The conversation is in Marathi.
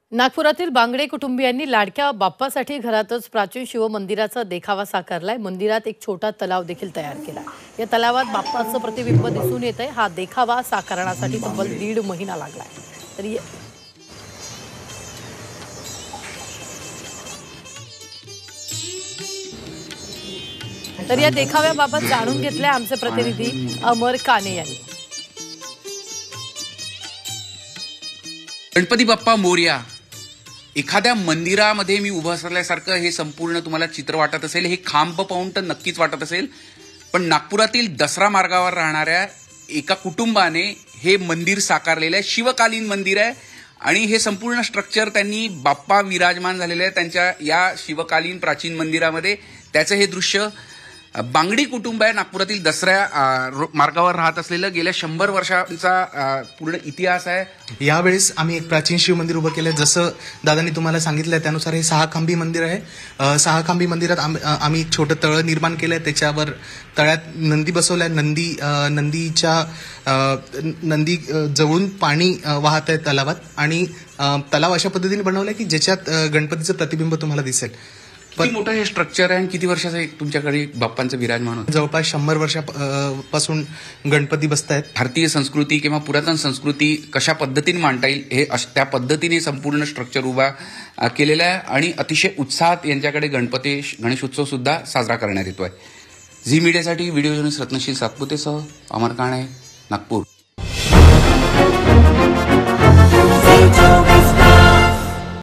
नागपुरातील बांगडे कुटुंबियांनी लाडक्या बाप्पासाठी घरातच प्राचीन शिव मंदिराचा देखावा साकारलाय। मंदिरात एक छोटा तलाव देखील तयार केला। या तलावात बाप्पाचं प्रतिबिंब दिसून येतंय। हा देखावा साकारण्यासाठी तब्बल 1.5 महिना लागलाय। तर या देखाव्याबाबत जाणून घेतले आमचे प्रतिनिधी अमर काने यांनी। गणपती बाप्पा मोरया। एखाद्या मंदिरामध्ये मी उभं असल्यासारखं हे संपूर्ण तुम्हाला चित्र वाटत असेल। हे खांब पाहून तर नक्कीच वाटत असेल, पण नागपुरातील दसरा मार्गावर राहणाऱ्या एका कुटुंबाने हे मंदिर साकारलेलं आहे। शिवकालीन मंदिर आहे आणि हे संपूर्ण स्ट्रक्चर त्यांनी बाप्पा विराजमान झालेले आहे त्यांच्या या शिवकालीन प्राचीन मंदिरामध्ये। त्याचं हे दृश्य बांगडी कुटुंब आहे। नागपुरातील दसऱ्या मार्गावर राहत असलेलं गेल्या 100 वर्षांचा पूर्ण इतिहास आहे। यावेळेस आम्ही एक प्राचीन शिव मंदिर उभं केलं। जसं दादांनी तुम्हाला सांगितलं त्यानुसार हे 6 खांबी मंदिर आहे। 6 खांबी मंदिरात आम्ही एक छोटं तळं निर्माण केलंय। त्याच्यावर तळ्यात नंदी बसवलाय। नंदी जवळून पाणी वाहत आहे तलावात आणि तलाव अशा पद्धतीने बनवलाय की ज्याच्यात गणपतीचं प्रतिबिंब तुम्हाला दिसेल। किती मोठं हे स्ट्रक्चर आहे आणि किती वर्षाचं आहे तुमच्याकडे बाप्पांचं विराजमान होतं? जवळपास 100 वर्षापासून गणपती बसतायत। भारतीय संस्कृती किंवा पुरातन संस्कृती कशा पद्धतीने मांडता येईल हे त्या पद्धतीने संपूर्ण स्ट्रक्चर उभा केलेला आहे आणि अतिशय उत्साहात यांच्याकडे गणेश उत्सव सुद्धा साजरा करण्यात येतोय। झी मीडियासाठी व्हिडिओ जर्नलिस्ट रत्नशील सातपुतेसह अमर काणे, नागपूर।